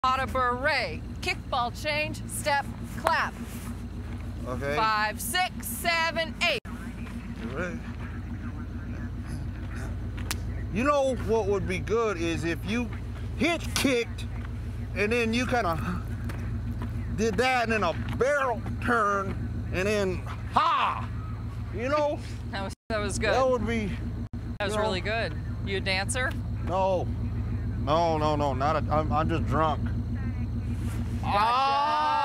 Pas de bourrée, kickball change, step, clap. Okay. 5, 6, 7, 8. Right. You know what would be good is if you hitch kicked and then you kind of did that and then a barrel turn and then ha! You know? That was good. That would be. That was really good. You a dancer? No. No, not a, I'm just drunk. Gotcha.